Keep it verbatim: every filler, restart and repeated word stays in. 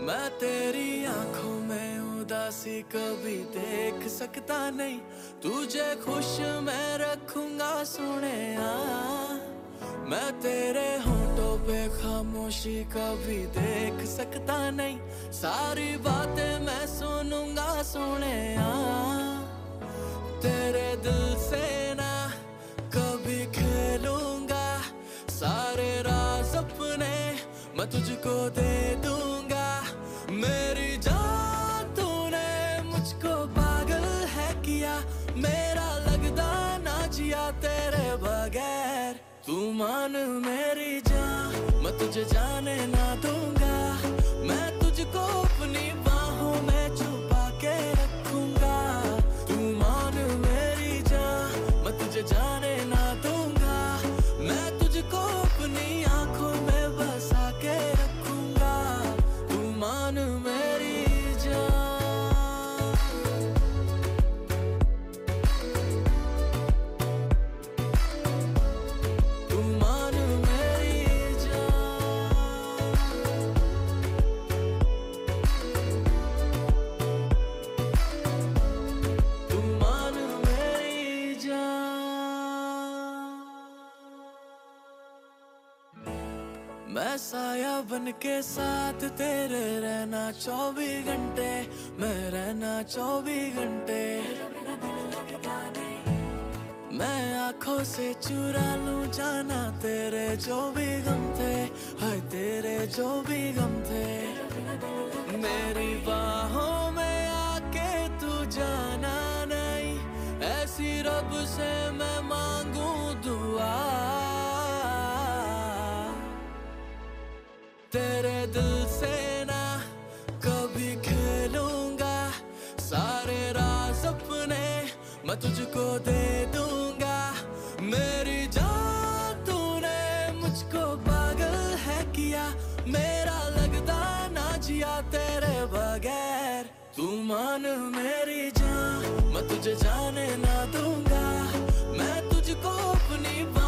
मैं तेरी आंखों में उदासी कभी देख सकता नहीं, तुझे खुश मैं रखूंगा सोनिया। मैं तेरे होठों पे खामोशी कभी देख सकता नहीं, सारी बातें मैं सुनूंगा सोनिया। तेरे दिल से ना कभी खेलूंगा, सारे राज अपने मैं तुझको दे दूंगा। मेरी जान तूने मुझको पागल है किया, मेरा लगदा ना जिया तेरे बगैर। तू मान मेरी जान, मैं तुझे जाने ना दूंगा, मैं तुझको अपनी बाहों में छुपा के रखूंगा। तू मान मेरी जान, मैं तुझे जाने ना दूंगा, मैं तुझको अपनी आंखों में बसा के रखूंगा। तू मान मेरी जान, तू मान मेरी जान, तू मान मेरी जान। मैं साया बन के साथ तेरे रहना चौबीस घंटे, मैं रहना चौबीस घंटे। मैं आंखों से चुरा लूं जाना तेरे जो भी गम थे, हाय तेरे जो भी गम थे। मेरी बाहों में आके तू जाना नहीं, ऐसी रब से मैं मांगू दुआ। तेरे दिल से ना कभी खेलूंगा, सारे राज अपने मैं तुझको दे दूंगा। मेरी जान तूने मुझको पागल है किया, मेरा लगदा ना जिया तेरे बगैर। तू मान मेरी जान, मैं तुझे जाने ना दूंगा, मैं तुझको अपनी